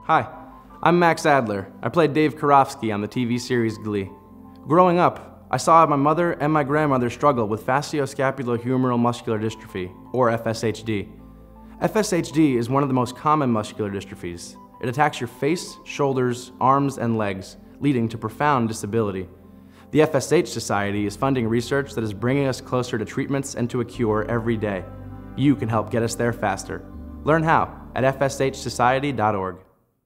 Hi, I'm Max Adler. I played Dave Karofsky on the TV series Glee. Growing up, I saw my mother and my grandmother struggle with facioscapulohumeral muscular dystrophy, or FSHD. FSHD is one of the most common muscular dystrophies. It attacks your face, shoulders, arms, and legs, leading to profound disability. The FSH Society is funding research that is bringing us closer to treatments and to a cure every day. You can help get us there faster. Learn how at fshsociety.org.